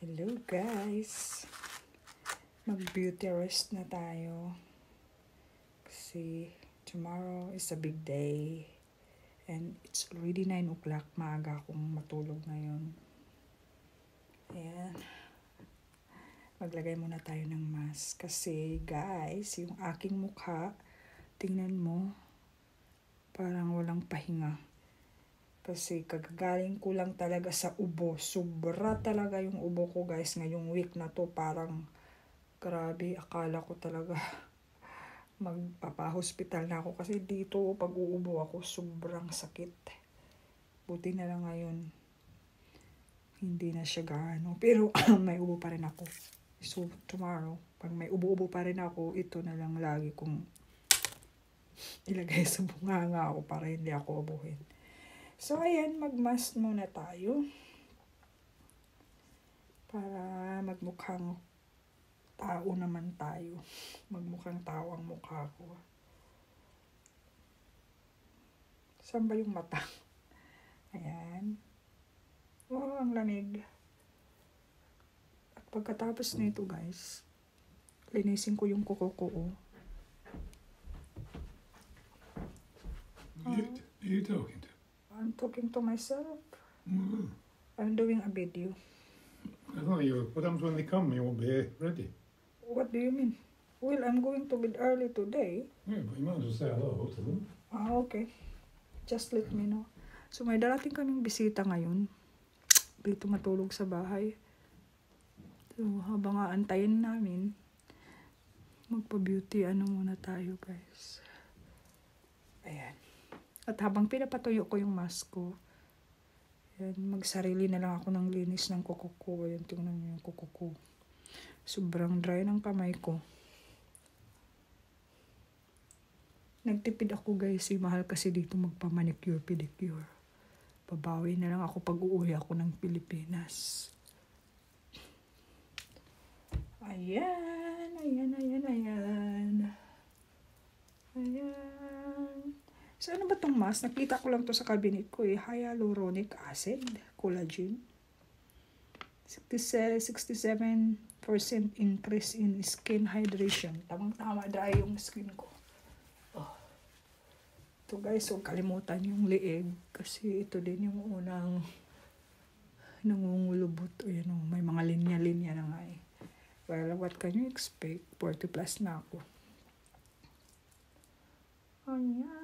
Hello guys! Mag-beauty rest na tayo. Kasi tomorrow is a big day. And it's already 9 o'clock. Maaga akong matulog ngayon. Ayan. Maglagay muna tayo ng mask. Kasi guys, yung aking mukha, tingnan mo, parang walang pahinga. Kasi kagagaling ko lang talaga sa ubo. Sobra talaga yung ubo ko guys. Ngayong week na to parang grabe. Akala ko talaga magpapa-hospital na ako. Kasi dito pag uubo ako sobrang sakit. Buti na lang ngayon. Hindi na siya gaano. Pero may ubo pa rin ako. So tomorrow, pag may ubo-ubo pa rin ako, ito na lang lagi kong ilagay sa bunganga ako para hindi ako ubuhin. So, ayan, mag-mask muna tayo. Para magmukhang tao naman tayo. Magmukhang tao ang mukha ko. Saan ba yung mata? Ayan. Oh, ang lamig. At pagkatapos nito, guys, linisin ko yung kuko ko. Who are you talking to? I'm talking to myself. Mm. I'm doing a video. I thought what happens when they come? You won't be ready. What do you mean? Well, I'm going to bed early today. Yeah, but you might as well say hello to them. Okay. Just let me know. So, may darating kaming bisita ngayon. Dito matulog sa bahay. So, habang aantayin namin, magpa-beauty, muna tayo, guys. Ayan. At habang pinapatuyo ko yung mask ko, ayan, magsarili na lang ako ng linis ng kuko ko. Ayan, tingnan niyo yung kuko ko. Sobrang dry ng kamay ko. Nagtipid ako guys, mahal kasi dito magpa-manicure, pedicure. Babawi na lang ako pag uuwi ako ng Pilipinas. Ayan, ayan, ayan, ayan. Ayan. So, ano ba itong mask? Nakita ko lang to sa cabinet ko eh. Hyaluronic acid, collagen. 67% increase in skin hydration. Tamang-tama dry yung skin ko. Oh. Ito guys, huwag kalimutan yung leeg. Kasi ito din yung unang nangungulubot. Ayan o, may mga linya-linya na nga eh. Well, what can you expect? 40 plus na ako. Ayan.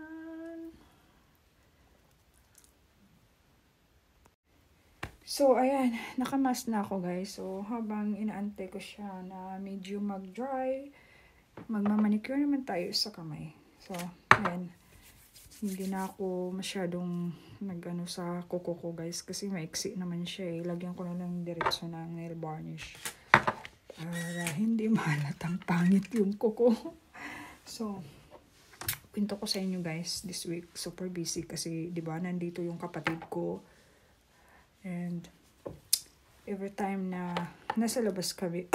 So, ayan, nakamask na ako guys. So, habang inaantay ko siya na medyo mag-dry, magmamanicure naman tayo sa kamay. So, ayan, hindi na ako masyadong nag-ano sa kuko ko guys. Kasi maiksi naman siya eh. Lagyan ko na lang diretso ng nail varnish. Para hindi mahalatang pangit yung kuko. So, kwento ko sa inyo guys, this week super busy kasi 'di ba nandito yung kapatid ko. And every time na nasa labas kami,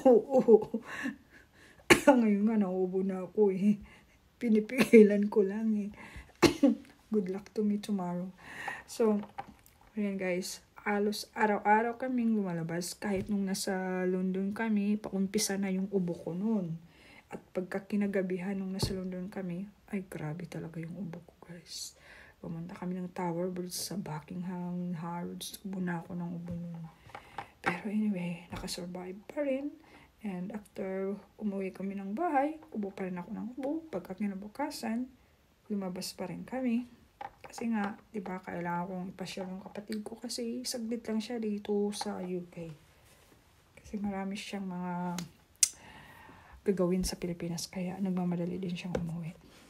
ngayon nga nauubo na ako eh. Pinipigilan ko lang eh. Good luck to me tomorrow. So, ayan guys, halos araw-araw kaming lumalabas kahit nung nasa London kami, paumpisa na yung ubo ko noon. At pagka kinagabihan nung nasa London kami, ay grabe talaga yung ubo ko guys. Pumunta kami ng Tower Bridge sa Buckingham Harrods. Ubo na ako ng ubo nun. Pero anyway, nakasurvive pa rin. And after umuwi kami ng bahay, ubo pa rin ako ng ubo. Pagka kinabukasan, lumabas pa rin kami. Kasi nga, di ba, kailangan kong ipasyal yung kapatid ko kasi saglit lang siya dito sa UK. Kasi marami siyang mga gagawin sa Pilipinas. Kaya nagmamadali din siyang umuwi.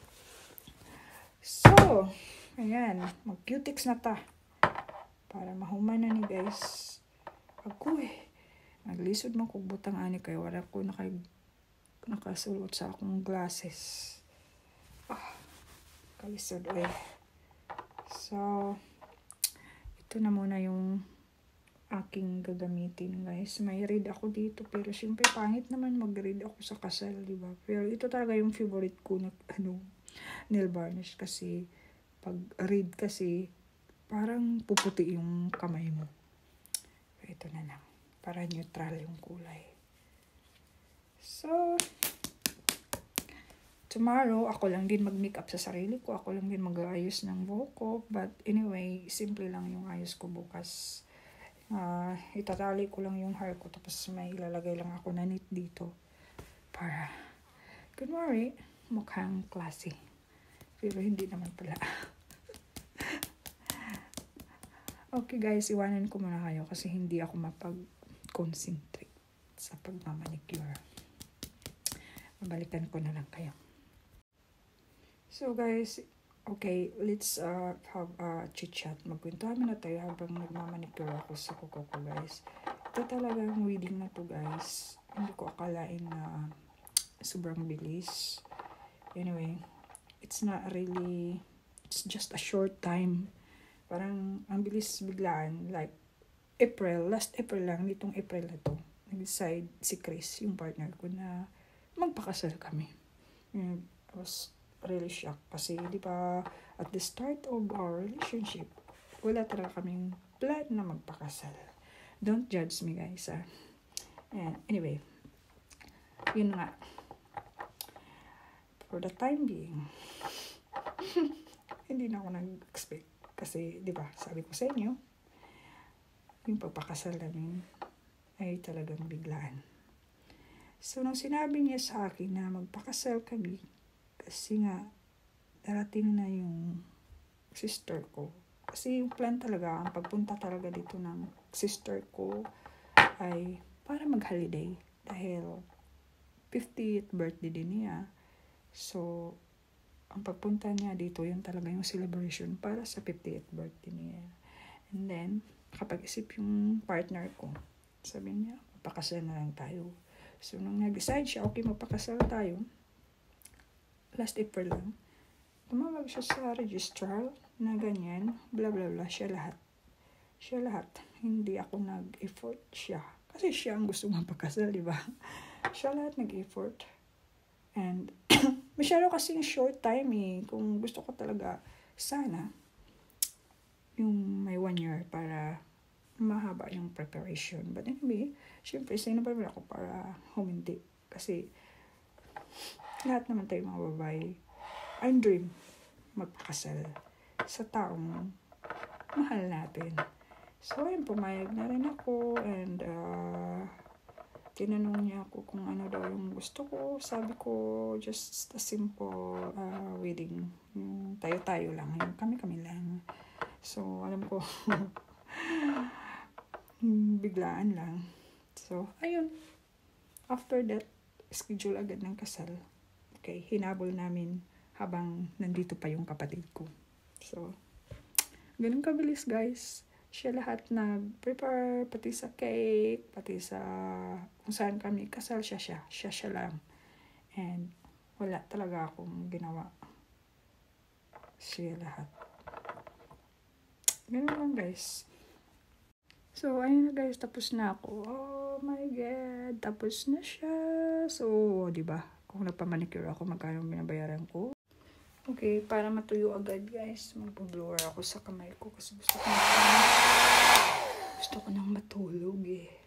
So, ayan, mag-cutix na ta. Para mahuman na ni guys. Ako eh. Naglisod man kong butang ani kayo. Wala ko nakasulot sa akong glasses. Kalisod eh. So, ito na muna yung aking gagamitin guys. May read ako dito. Pero syempre pangit naman mag-read ako sa kasal, diba? Pero ito talaga yung favorite ko na nail varnish. Kasi pag read kasi parang puputi yung kamay mo. Ito na lang. para neutral yung kulay. So, tomorrow, ako lang din mag-makeup sa sarili ko. Ako lang din mag-aayos ng buhok ko. But anyway, simple lang yung ayos ko bukas. Itatali ko lang yung hair ko. Tapos may ilalagay lang ako na knit dito. Para, kunwari, mukhang classy. Pero hindi naman pala. Okay guys, iwanan ko muna kayo kasi hindi ako mapag-concentrate sa pagmamanicure. Mabalikan ko na lang kayo. So guys, okay, let's have a chit-chat. Magkwentuhan na tayo habang nagmamanicure ako sa kuko ko guys. Ito talagang wedding na to guys. Hindi ko akalain na sobrang bilis. Anyway, it's just a short time. Parang ang bilis biglaan. Like, last April lang, nitong April na to, nag-decide si Chris, yung partner ko, na magpakasal kami. I was really shocked kasi, di ba, at the start of our relationship, wala talaga kaming plan na magpakasal. Don't judge me, guys, ah. And anyway, yun nga. For the time being, hindi na ako nag-expect. Kasi, di ba, sabi ko sa inyo, yung pagpakasal namin ay talagang biglaan. So, nung sinabi niya sa akin na magpakasal kami, kasi nga, darating na yung sister ko. Kasi yung plan talaga, ang pagpunta talaga dito ng sister ko ay para mag-holiday. Dahil 50th birthday din niya. So, ang pagpunta niya dito, yun talaga yung celebration para sa 50th birthday niya. And then, kapag isip yung partner ko, sabi niya, magpakasal na lang tayo. So, nung nag-decide siya, okay, magpakasal tayo, last April lang, tumawag siya sa registrar na ganyan, bla bla bla, siya lahat. Hindi ako nag-effort, siya. Kasi siya ang gusto magpakasal, di ba? Siya lahat nag-effort. And, masyado kasing short time eh. Kung gusto ko talaga, sana, yung may 1 year para mahaba yung preparation. But anyway, syempre, sino pa ako para humindi. Kasi, lahat naman tayo mga babae, ang dream, magpakasal sa taong mahal natin. So, ayun, pumayag na rin ako and tinanong niya ako kung ano daw yung gusto ko. Sabi ko, just a simple wedding. Yung tayo-tayo lang. Yung kami-kami lang. So, alam ko, biglaan lang. So, ayun. After that, schedule agad ng kasal. Okay, hinabol namin habang nandito pa yung kapatid ko. So, ganun kabilis guys. Siya lahat nag-prepare, pati sa cake, pati sa kung saan kami kasal, siya lang. And wala talaga akong ginawa. Siya lahat. Ganun lang guys. So, ayun na guys, tapos na ako. Oh my God, tapos na siya. So, diba, kung nagpamanicure ako, magkano binabayaran ko. Okay, para matuyo agad guys, magpo-blower ako sa kamay ko kasi gusto ko nang matulog eh.